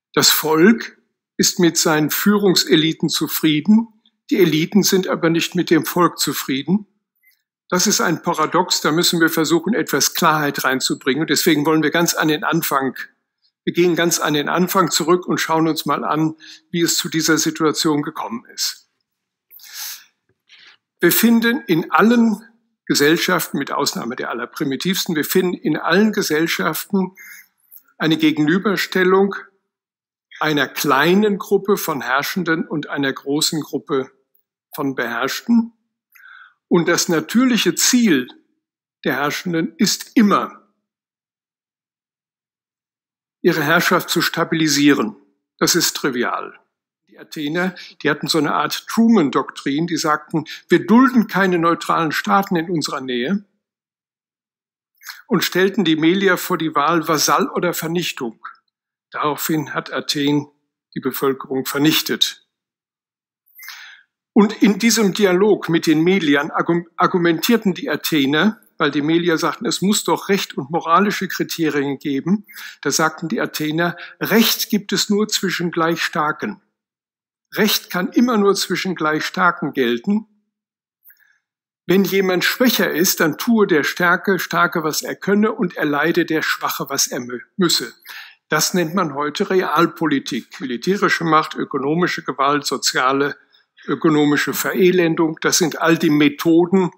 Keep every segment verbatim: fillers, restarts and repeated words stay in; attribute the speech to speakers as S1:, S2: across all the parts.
S1: Das Volk ist mit seinen Führungseliten zufrieden, die Eliten sind aber nicht mit dem Volk zufrieden. Das ist ein Paradox, da müssen wir versuchen, etwas Klarheit reinzubringen. Und deswegen wollen wir ganz an den Anfang, wir gehen ganz an den Anfang zurück und schauen uns mal an, wie es zu dieser Situation gekommen ist. Wir finden in allen Gesellschaften, mit Ausnahme der allerprimitivsten, wir finden in allen Gesellschaften eine Gegenüberstellung einer kleinen Gruppe von Herrschenden und einer großen Gruppe von Beherrschten. Und das natürliche Ziel der Herrschenden ist immer, ihre Herrschaft zu stabilisieren. Das ist trivial. Die Athener, die hatten so eine Art Truman-Doktrin, die sagten, wir dulden keine neutralen Staaten in unserer Nähe und stellten die Melier vor die Wahl Vasall oder Vernichtung. Daraufhin hat Athen die Bevölkerung vernichtet. Und in diesem Dialog mit den Meliern argumentierten die Athener, weil die Melier sagten, es muss doch Recht und moralische Kriterien geben. Da sagten die Athener, Recht gibt es nur zwischen gleich Starken. Recht kann immer nur zwischen gleich Starken gelten. Wenn jemand schwächer ist, dann tue der Stärke, Starke, was er könne, und erleide der Schwache, was er müsse. Das nennt man heute Realpolitik. Militärische Macht, ökonomische Gewalt, soziale, ökonomische Verelendung. Das sind all die Methoden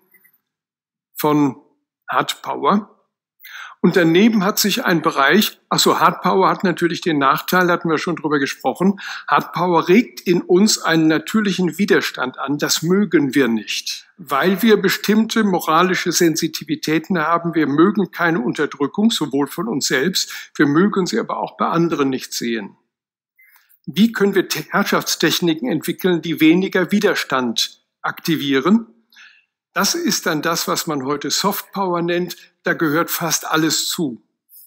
S1: von Hard Power. Und daneben hat sich ein Bereich, ach so, Hard Power hat natürlich den Nachteil, hatten wir schon drüber gesprochen. Hard Power regt in uns einen natürlichen Widerstand an. Das mögen wir nicht, weil wir bestimmte moralische Sensitivitäten haben. Wir mögen keine Unterdrückung, sowohl von uns selbst. Wir mögen sie aber auch bei anderen nicht sehen. Wie können wir Herrschaftstechniken entwickeln, die weniger Widerstand aktivieren? Das ist dann das, was man heute Soft Power nennt. Da gehört fast alles zu.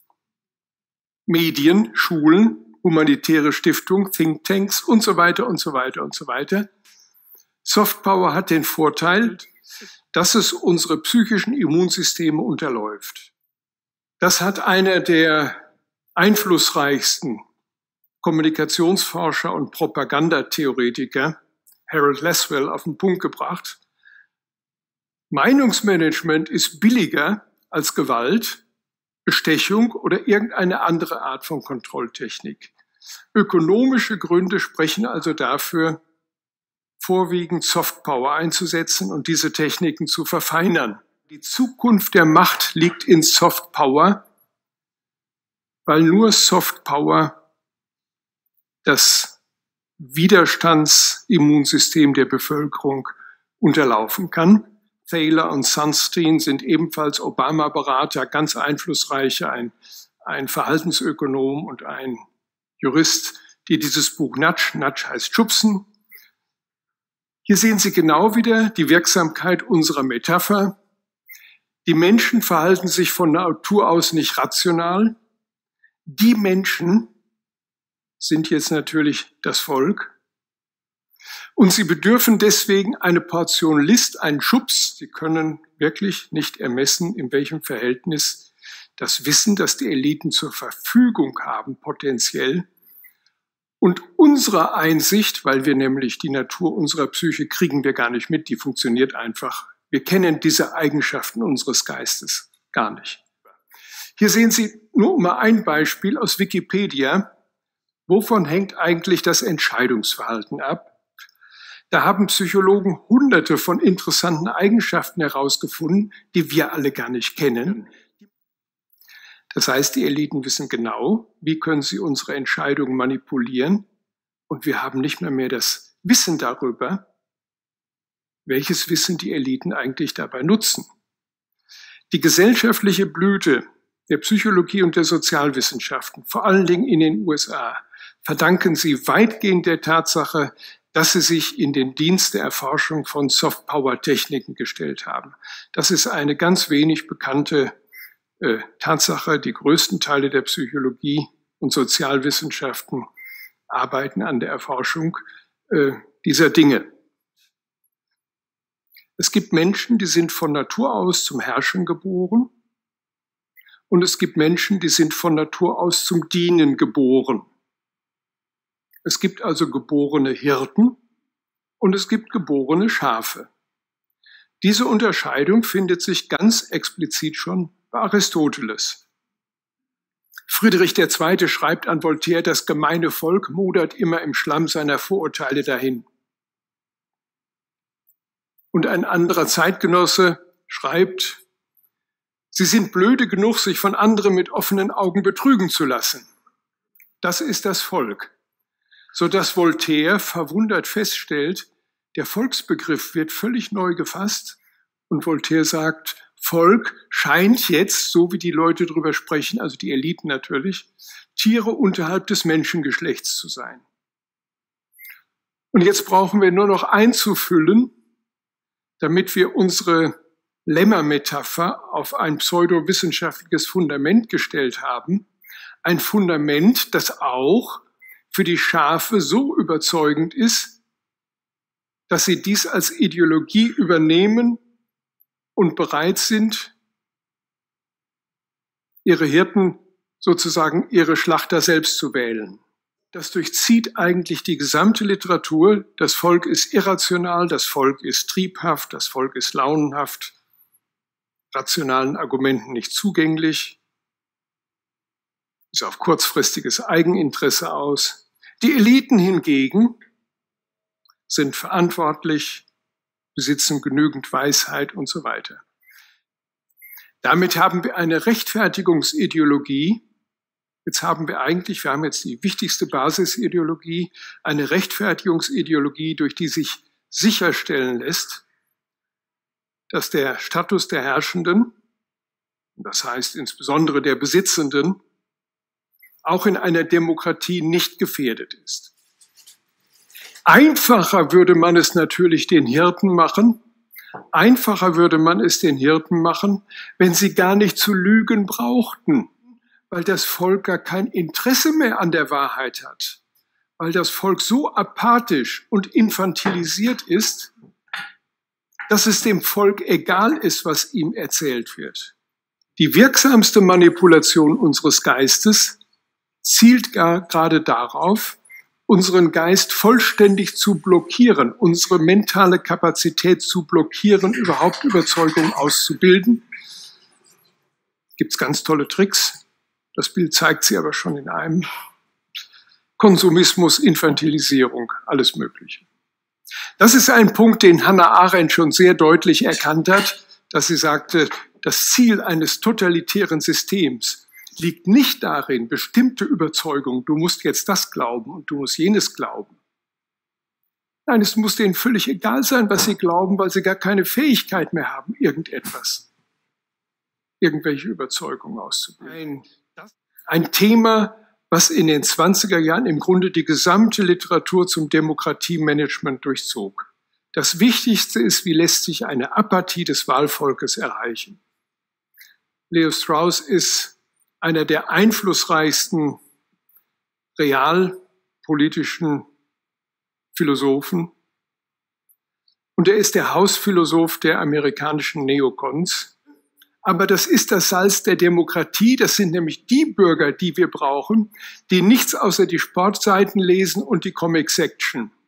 S1: Medien, Schulen, humanitäre Stiftungen, Thinktanks und so weiter und so weiter und so weiter. Soft Power hat den Vorteil, dass es unsere psychischen Immunsysteme unterläuft. Das hat einer der einflussreichsten Kommunikationsforscher und Propagandatheoretiker, Harold Lasswell, auf den Punkt gebracht. Meinungsmanagement ist billiger als Gewalt, Bestechung oder irgendeine andere Art von Kontrolltechnik. Ökonomische Gründe sprechen also dafür, vorwiegend Softpower einzusetzen und diese Techniken zu verfeinern. Die Zukunft der Macht liegt in Softpower, weil nur Softpower das Widerstandsimmunsystem der Bevölkerung unterlaufen kann. Thaler und Sunstein sind ebenfalls Obama-Berater, ganz einflussreiche, ein, ein Verhaltensökonom und ein Jurist, die dieses Buch Nudge, Nudge heißt Schubsen. Hier sehen Sie genau wieder die Wirksamkeit unserer Metapher. Die Menschen verhalten sich von Natur aus nicht rational. Die Menschen sind jetzt natürlich das Volk. Und sie bedürfen deswegen eine Portion List, einen Schubs. Sie können wirklich nicht ermessen, in welchem Verhältnis das Wissen, das die Eliten zur Verfügung haben, potenziell, und unsere Einsicht, weil wir nämlich die Natur unserer Psyche kriegen wir gar nicht mit, die funktioniert einfach. Wir kennen diese Eigenschaften unseres Geistes gar nicht. Hier sehen Sie nur mal ein Beispiel aus Wikipedia. Wovon hängt eigentlich das Entscheidungsverhalten ab? Da haben Psychologen hunderte von interessanten Eigenschaften herausgefunden, die wir alle gar nicht kennen. Das heißt, die Eliten wissen genau, wie können sie unsere Entscheidungen manipulieren. Und wir haben nicht mehr mehr das Wissen darüber, welches Wissen die Eliten eigentlich dabei nutzen. Die gesellschaftliche Blüte der Psychologie und der Sozialwissenschaften, vor allen Dingen in den U S A, verdanken sie weitgehend der Tatsache, dass sie sich in den Dienst der Erforschung von Soft-Power-Techniken gestellt haben. Das ist eine ganz wenig bekannte äh, Tatsache. Die größten Teile der Psychologie und Sozialwissenschaften arbeiten an der Erforschung äh, dieser Dinge. Es gibt Menschen, die sind von Natur aus zum Herrschen geboren. Und es gibt Menschen, die sind von Natur aus zum Dienen geboren. Es gibt also geborene Hirten und es gibt geborene Schafe. Diese Unterscheidung findet sich ganz explizit schon bei Aristoteles. Friedrich der Zweite schreibt an Voltaire, das gemeine Volk modert immer im Schlamm seiner Vorurteile dahin. Und ein anderer Zeitgenosse schreibt, sie sind blöde genug, sich von anderen mit offenen Augen betrügen zu lassen. Das ist das Volk. Sodass Voltaire verwundert feststellt, der Volksbegriff wird völlig neu gefasst und Voltaire sagt, Volk scheint jetzt, so wie die Leute drüber sprechen, also die Eliten natürlich, Tiere unterhalb des Menschengeschlechts zu sein. Und jetzt brauchen wir nur noch einzufüllen, damit wir unsere Lemma-Metapher auf ein pseudowissenschaftliches Fundament gestellt haben. Ein Fundament, das auch für die Schafe so überzeugend ist, dass sie dies als Ideologie übernehmen und bereit sind, ihre Hirten sozusagen ihre Schlachter selbst zu wählen. Das durchzieht eigentlich die gesamte Literatur. Das Volk ist irrational, das Volk ist triebhaft, das Volk ist launenhaft, rationalen Argumenten nicht zugänglich, ist auf kurzfristiges Eigeninteresse aus. Die Eliten hingegen sind verantwortlich, besitzen genügend Weisheit und so weiter. Damit haben wir eine Rechtfertigungsideologie. Jetzt haben wir eigentlich, wir haben jetzt die wichtigste Basisideologie, eine Rechtfertigungsideologie, durch die sich sicherstellen lässt, dass der Status der Herrschenden, das heißt insbesondere der Besitzenden, auch in einer Demokratie nicht gefährdet ist. Einfacher würde man es natürlich den Hirten machen, einfacher würde man es den Hirten machen, wenn sie gar nicht zu lügen brauchten, weil das Volk gar kein Interesse mehr an der Wahrheit hat, weil das Volk so apathisch und infantilisiert ist, dass es dem Volk egal ist, was ihm erzählt wird. Die wirksamste Manipulation unseres Geistes zielt gar, gerade darauf, unseren Geist vollständig zu blockieren, unsere mentale Kapazität zu blockieren, überhaupt Überzeugungen auszubilden. Gibt's ganz tolle Tricks. Das Bild zeigt sie aber schon in einem. Konsumismus, Infantilisierung, alles Mögliche. Das ist ein Punkt, den Hannah Arendt schon sehr deutlich erkannt hat, dass sie sagte, das Ziel eines totalitären Systems liegt nicht darin, bestimmte Überzeugungen, du musst jetzt das glauben und du musst jenes glauben. Nein, es muss denen völlig egal sein, was sie glauben, weil sie gar keine Fähigkeit mehr haben, irgendetwas, irgendwelche Überzeugungen auszubilden. Ein, ein Thema, was in den zwanziger Jahren im Grunde die gesamte Literatur zum Demokratiemanagement durchzog. Das Wichtigste ist, wie lässt sich eine Apathie des Wahlvolkes erreichen. Leo Strauss ist einer der einflussreichsten realpolitischen Philosophen. Und er ist der Hausphilosoph der amerikanischen Neokons. Aber das ist das Salz der Demokratie. Das sind nämlich die Bürger, die wir brauchen, die nichts außer die Sportseiten lesen und die Comic Section.